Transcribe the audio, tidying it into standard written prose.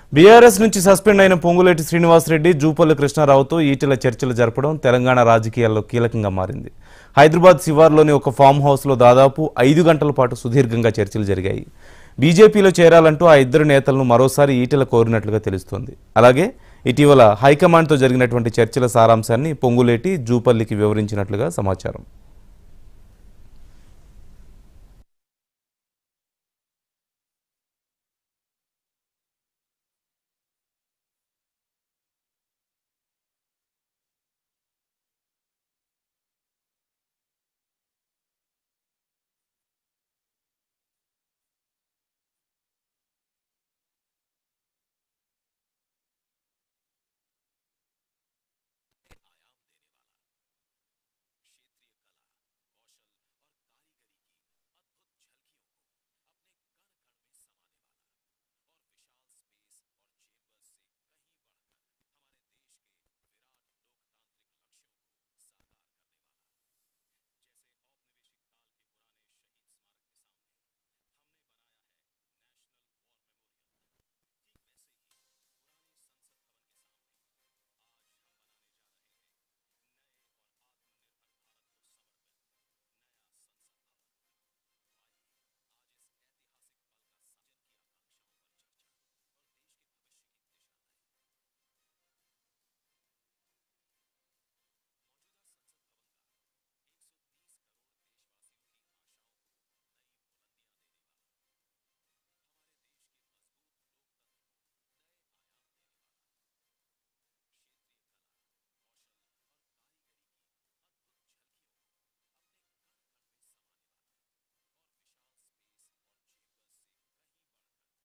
BRS నుంచి suspend అయిన పొంగులేటి శ్రీనివాసరెడ్డి, జూపల్లి కృష్ణారావుతో ఈటెల చర్చలు జరపడం తెలంగాణ రాజకీయాల్లో కీలకంగా మారింది. హైదరాబాద్ శివార్లోని ఒక ఫామ్ హౌస్లో దాదాపు 5 గంటల పాటు సుదీర్ఘంగా చర్చలు జరిగాయి. బీజేపీలో చేరాలంటూ ఆ ఇద్దరు నేతలను మరోసారి ఈటెల కోరినట్లుగా తెలుస్తోంది. అలాగే ఇటీవల హైకమాండ్తో జరిగినటువంటి చర్చల సారాంశాన్ని పొంగులేటి, జూపల్లికి వివరించినట్లుగా సమాచారం.